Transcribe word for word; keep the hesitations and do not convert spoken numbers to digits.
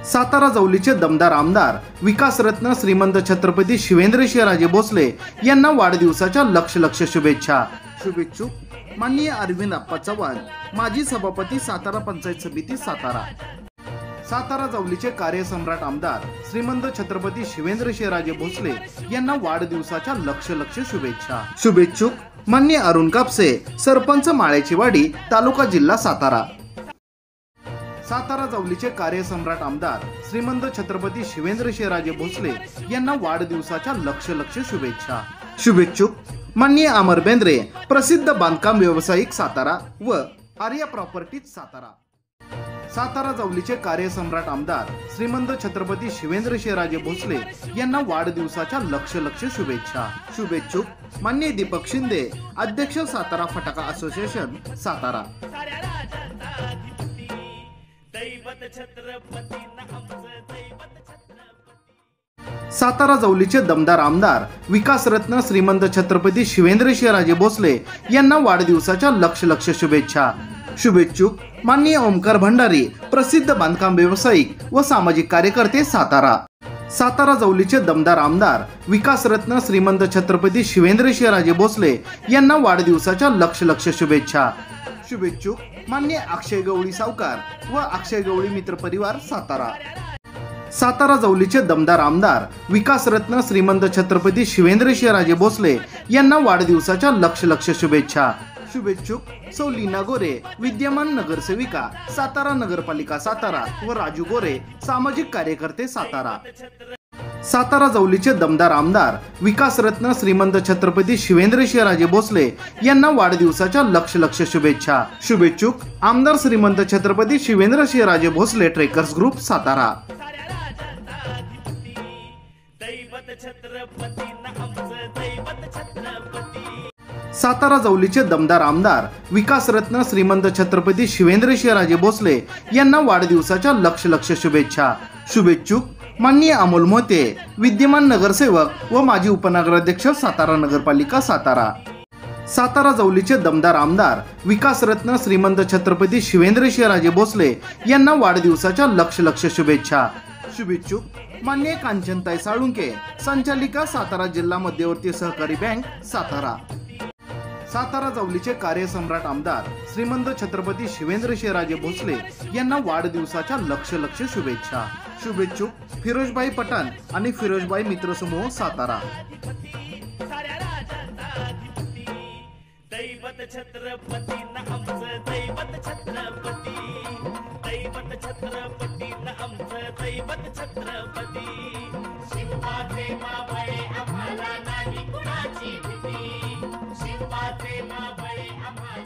सातारा जवलीचे दमदार आमदार विकासरत्न श्रीमंत छत्रपती शिवेंद्रसिंहराजे भोसले यांना वाढदिवसाच्या लक्ष लक्ष शुभेच्छा। शुभेच्छुक माननीय अरविंद अप्पा चव्हाण, माजी सभापती सातारा पंचायत समिती सातारा। सातारा जवलीचे कार्यसम्राट आमदार श्रीमंत छत्रपती शिवेंद्रसिंहराजे भोसले यांना वाढदिवसाच्या लक्ष लक्ष शुभेच्छा। शुभेच्छुक माननीय अरुण कापसे, सरपंच माळेची वाडी, तालुका जिल्हा सातारा। सातारा जवलीचे कार्यसम्राट आमदार श्रीमंत छत्रपती शिवेंद्रसिंहराजे भोसले यांना वाढदिवसाच्या लक्ष लक्ष शुभेच्छा। शुभेच्छुक माननीय अमर बेंद्रे, प्रसिद्ध बांधकाम व्यावसायिक सातारा व आर्या प्रॉपर्टीज सातारा। सातारा जवलीचे कार्यसम्राट आमदार श्रीमंत छत्रपती शिवेंद्रसिंहराजे भोसले यांना वाढदिवसाच्या लक्ष लक्ष शुभेच्छा। शुभेच्छुक माननीय दीपक शिंदे, अध्यक्ष सातारा फटाका असोसिएशन सातारा। सातारा जवलीचे दमदार आमदार विकासरत्न श्रीमंत छत्रपती शिवेंद्रसिंहराजे भोसले यांना वाढदिवसाच्या लक्ष लक्ष शुभेच्छा। शुभेच्छुक माननीय ओमकार भंडारी, प्रसिद्ध बांधकाम व्यावसायिक व सामाजिक कार्यकर्ते सातारा। सातारा जवलीचे दमदार आमदार विकासरत्न श्रीमंत छत्रपती शिवेंद्रसिंहराजे भोसले यांना वाढदिवसाच्या लक्ष लक्ष शुभेच्छा। शुभेच्छुक माननीय अक्षय गवळी सावकार व अक्षय गवळी मित्र परिवार सातारा। सातारा जवलीचे दमदार आमदार विकासरत्न श्रीमंत छत्रपती शिवेंद्रसिंहराजे भोसले यांना वाढदिवसाच्या लक्ष लक्ष शुभेच्छा। शुभेच्छुक सौ लीना गोरे, विद्यमान नगरसेविका सातारा नगरपालिका सातारा व राजू गोरे, सामाजिक कार्यकर्ते सातारा। सातारा जवलीचे दमदार आमदार विकासरत्न श्रीमंत छत्रपती शिवेंद्रसिंहराजे भोसले यांना वाढदिवसाच्या लक्ष लक्ष शुभेच्छा। शुभेच्छुक आमदार श्रीमंत छत्रपती शिवेंद्रसिंहराजे भोसले ट्रेकर्स ग्रुप सातारा। सातारा जवलीचे दमदार आमदार विकासरत्न श्रीमंत छत्रपती शिवेंद्रसिंहराजे भोसले यांना वाढदिवसाच्या लक्ष लक्ष शुभेच्छा। शुभेच्छुक माननीय अमोल मोते, विद्यमान नगरसेवक व माजी उपनगराध्यक्ष सातारा नगरपालिका सातारा। सातारा जवलीचे दमदार आमदार विकासरत्न श्रीमंत छत्रपती शिवेंद्रसिंहराजे भोसले यांना वाढदिवसाच्या लक्ष लक्ष शुभेच्छा। शुभेच्छुक माननीय कांचनताई साळुंके, संचालिका सातारा जिल्हा मध्यवर्ती सहकारी बँक सातारा। सातारा जवलीचे कार्यसम्राट आमदार श्रीमंत छत्रपती शिवेंद्रसिंहराजे भोसले यांना वाढदिवसाच्या लक्ष लक्ष शुभेच्छा। शुभेच्छुक फिरोजबाई पठाण आणि फिरोजबाई मित्र समूह सातारा। दैवत छत्रपती न आमचं दैवत छत्रपती, दैवत छत्रपती न आमचं दैवत छत्रपती। शिवाचे मावळे आम्हाला नाही कुणाची भीती, शिवाचे मावळे आम्हाला